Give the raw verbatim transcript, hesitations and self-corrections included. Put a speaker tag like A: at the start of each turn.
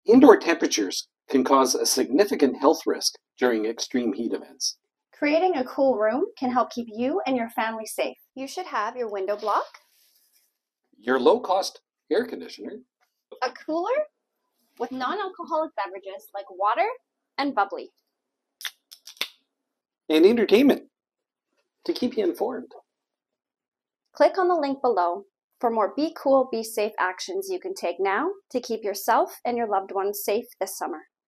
A: Indoor temperatures can cause a significant health risk during extreme heat events.
B: Creating a cool room can help keep you and your family safe. You should have your window block,
A: Your low-cost air conditioner,
B: a cooler with non-alcoholic beverages like water and bubbly,
A: and entertainment to keep you informed.
B: Click on the link below for more Be Cool, Be Safe actions you can take now to keep yourself and your loved ones safe this summer.